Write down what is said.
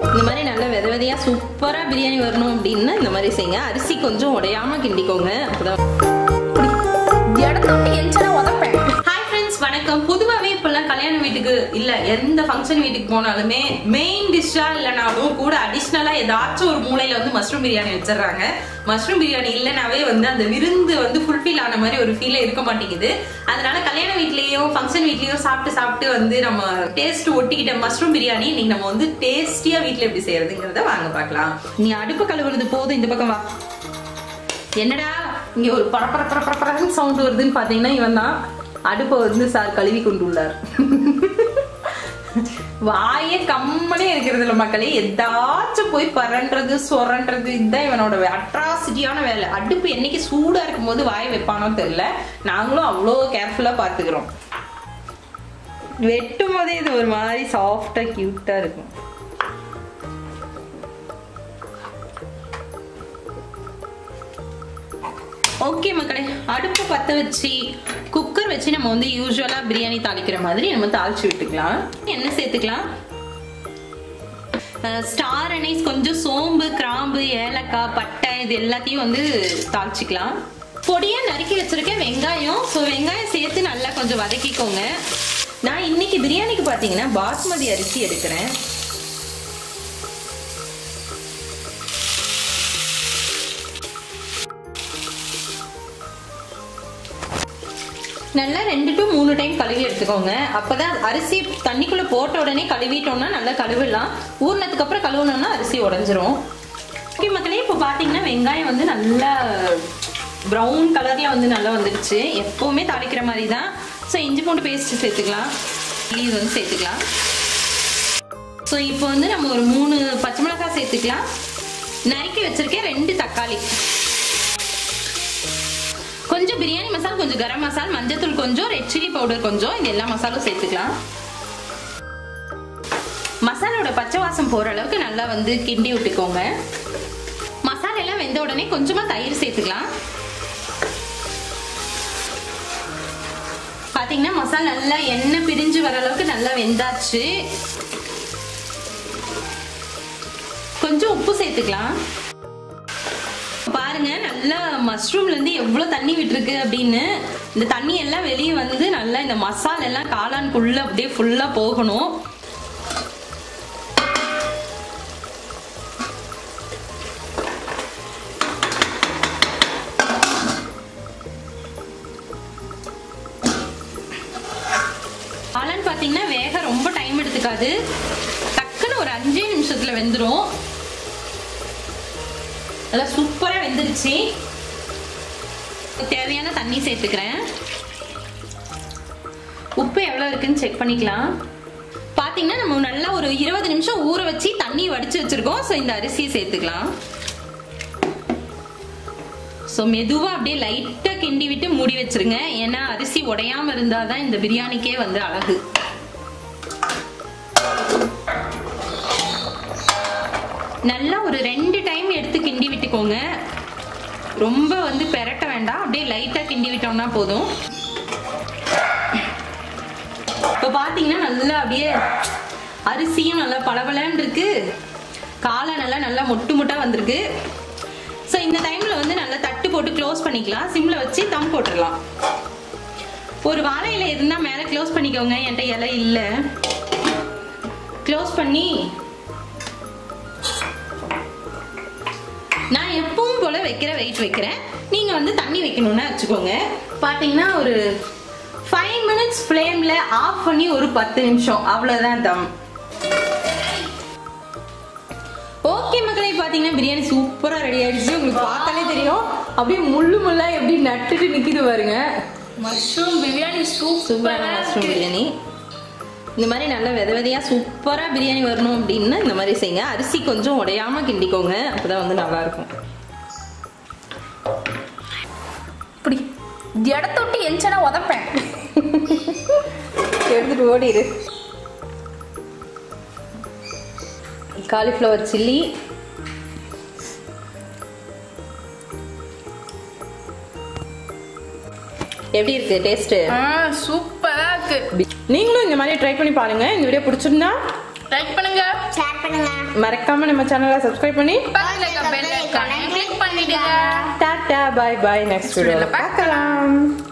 இந்த மாதிரி நல்ல வித விதையா சூப்பரா பிரியாணி வரணும் அப்படின்னா இந்த மாதிரி செய்யுங்க. அரிசி கொஞ்சம் உடையாம கிண்டிக்கோங்க. அப்பதான் ஹாய் ஃப்ரெண்ட்ஸ், வணக்கம். பொதுவாகவே இப்பெல்லாம் கல்யாண வீட்டுக்கு இல்ல எந்த ஃபங்க்ஷன் வீட்டுக்கு போனாலுமே மெயின் டிஷ்ஷா இல்லைனாலும் கூட அடிஷ்னலா ஏதாச்சும் ஒரு மூலையில வந்து மஷ்ரூம் பிரியாணி வச்சிடறாங்க. மஷ்ரூம் பிரியாணி இல்லைனாவே வந்து அந்த விருந்து வந்து ஃபுல்ஃபில் ஆன மாதிரி ஒரு ஃபீலே இருக்க மாட்டேங்குது. அதனால கல்யாண வீட்லயும் ஃபங்க்ஷன் வீட்லயும் சாப்பிட்டு வந்து நம்ம டேஸ்ட் ஒட்டிக்கிட்ட மஷ்ரூம் பிரியாணி இன்னைக்கு நம்ம வந்து டேஸ்டியா வீட்டுல எப்படி செய்யறதுங்கிறத வாங்க பார்க்கலாம். நீ அடுப்பு கழுவுறது போதும், இந்த பக்கம் வா. என்னடா இங்க ஒரு பரபரன்னு சவுண்ட் வருதுன்னு பாத்தீங்கன்னா இவன் தான் அடுப்பை வந்து சார் கழுவி கொண்டு உள்ளார். வாயே கம்மனே இருக்கிறது இல்ல மக்களே, எதாச்சும் போய் பரன்றது சொரன்றது இதுதான் இவனோட அட்ராசிட்டியான வேலை. அடுப்பு என்னைக்கு சூடா இருக்கும் போது வாயை வைப்பானோ தெரியல. நாங்களும் அவ்வளோ கேர்ஃபுல்லா பாத்துக்கிறோம். வெட்டும் போதே இது ஒரு மாதிரி சாஃப்டா கியூட்டா இருக்கும். ஓகே மக்களே, அடுப்பு பத்த வச்சு குக்கர் வச்சு நம்ம வந்து யூஸ்வலா பிரியாணி தாளிக்கிற மாதிரி நம்ம தாளிச்சு விட்டுக்கலாம். என்ன சேர்த்துக்கலாம்? ஸ்டார் அனைஸ், கொஞ்சம் சோம்பு, கிராம்பு, ஏலக்காய், பட்டை இது எல்லாத்தையும் வந்து தாளிச்சுக்கலாம். பொடியா நறுக்கி வச்சிருக்க வெங்காயம், ஸோ வெங்காயம் சேர்த்து நல்லா கொஞ்சம் வதக்கிக்கோங்க. நான் இன்னைக்கு பிரியாணிக்கு பார்த்தீங்கன்னா பாஸ்மதி அரிசி எடுக்கிறேன். நல்லா 2 to 3 டைம் கழுவி எடுத்துக்கோங்க. அப்பதான் அரிசி தண்ணிக்குள்ள போட்ட உடனே கழுவிட்டோம்னா நல்லா கழுவிடலாம். ஊறினதுக்கு அப்புறம் கழுவுனோம்னா அரிசி உடைஞ்சிரும். ஓகே மக்களே, இப்போ பாத்தீங்கன்னா வெங்காயம் வந்து நல்லா ப்ரௌன் கலர்ல வந்து நல்லா வந்துடுச்சு. எப்பவுமே தாளிக்கிற மாதிரி தான். ஸோ இஞ்சி பூண்டு பேஸ்ட் சேர்த்துக்கலாம், இது வந்து சேர்த்துக்கலாம். ஸோ இப்போ வந்து நம்ம ஒரு 3 பச்சை மிளகாய் சேர்த்துக்கலாம். நறுக்கி வச்சிருக்கேன் 2 தக்காளி, கொஞ்சம் பிரியாணி மசாலா, கொஞ்சம் கரம் மசாலா, மஞ்சத்தூள் கொஞ்சம், ரெட் சில்லி பவுடர் கொஞ்சம், இது எல்லா மசாலும் சேர்த்துக்கலாம். மசாலோட பச்சை வாசம் போற அளவுக்கு நல்லா வந்து கிண்டி விட்டுக்கோங்க. மசாலா எல்லாம் வெந்த உடனே கொஞ்சமா தயிர் சேர்த்துக்கலாம். பாத்தீங்கன்னா மசாலா நல்லா எண்ணெய் பிரிஞ்சு வர அளவுக்கு நல்லா வெந்தாச்சு. கொஞ்சம் உப்பு சேர்த்துக்கலாம். பாருங்க நல்லா மஷ்ரூம்ல இருந்து எவ்வளவு தண்ணி விட்டுருக்கு அப்படின்னு. இந்த தண்ணி எல்லாம் வெளியே வந்து நல்லா இந்த மசாலா எல்லாம் காளானுக்குள்ள அப்படியே ஃபுல்லா போகணும். காளான் பாத்தீங்கன்னா வேக ரொம்ப டைம் எடுத்துக்காது, டக்குன்னு ஒரு 5 நிமிஷத்துல வெந்துடும். நல்லா சூப்பரா வெந்துருச்சு. தேவையான தண்ணி சேர்த்துக்கிறேன். உப்பு எவ்வளவு இருக்குன்னு செக் பண்ணிக்கலாம். பாத்தீங்கன்னா நம்ம நல்லா ஒரு 20 நிமிஷம் ஊற வச்சு தண்ணி வடிச்சு வச்சிருக்கோம். ஸோ இந்த அரிசியை சேர்த்துக்கலாம். ஸோ மெதுவா அப்படியே லைட்டா கிண்டி விட்டு மூடி வச்சிருங்க. ஏன்னா அரிசி உடையாம இருந்தாதான் இந்த பிரியாணிக்கே வந்து அழகு. நல்லா ஒரு 2 டைம் எடுத்து கிண்டி விட்டுக்கோங்க. ரொம்ப வந்து பெரட்ட வேண்டாம், அப்படியே லைட்டா கிண்டி விட்டோம்னா போதும். இப்போ பாத்தீங்கன்னா நல்லா அப்படியே அரிசியும் நல்லா பளபளன்னு இருக்கு, காளான் நல்லா மொட்டு மொட்டா வந்திருக்கு. ஸோ இந்த டைம்ல வந்து நல்லா தட்டு போட்டு க்ளோஸ் பண்ணிக்கலாம். சிம்ல வச்சு தம் போட்டுடலாம். ஒரு வாழை இலை இருந்தா மேல க்ளோஸ் பண்ணிக்கோங்க. என்கிட்ட இலை இல்லை. க்ளோஸ் பண்ணி நான் எப்பவும் போல வைக்கிற வெயிட் வைக்கிறேன். நீங்க வந்து தண்ணி வைக்கணும்னு வச்சுக்கோங்க. பாத்தீங்கன்னா ஒரு 5 minutes ஃப்ளேம்ல ஆஃப் பண்ணி ஒரு 10 நிமிஷம் அவ்வளவுதான் தம். ஓகே மக்களே, பாத்தீங்கன்னா பிரியாணி சூப்பரா ரெடி ஆயிடுச்சு. உங்களுக்கு பார்த்தாலே தெரியும் அப்படியே முள்ளா எப்படி நட்டுட்டு நிக்குது பாருங்க. மஷ்ரூம் பிரியாணி சூப்பரா மஷ்ரூம் பிரியாணி இந்த மாதிரி நல்ல வித விதையா சூப்பரா பிரியாணி வரணும் அப்படின்னா இந்த மாதிரி செய்யுங்க. அரிசி கொஞ்சம் உடையாம கிண்டிக்கோங்க, அப்பதான் வந்து நல்லா இருக்கும். இப்படி இடத்த விட்டு எஞ்சனா உதப்பேன். எடுத்துட்டு ஓடிடு. காலிஃப்ளவர் சில்லி, எப்படி இருக்கு டேஸ்ட்? சூப்பரா இருக்கு. நீங்களும் இந்த மாதிரி ட்ரை பண்ணி பாருங்க. இந்த வீடியோ பிடிச்சிருந்தா லைக் பண்ணுங்க, ஷேர் பண்ணுங்க. மறக்காம நம்ம சேனலை சப்ஸ்கிரைப் பண்ணி பக்கத்துல இருக்க பெல் ஐகானை கிளிக் பண்ணிடுங்க. டாடா பை பை நெக்ஸ்ட் வீடியோல பார்க்கலாம்.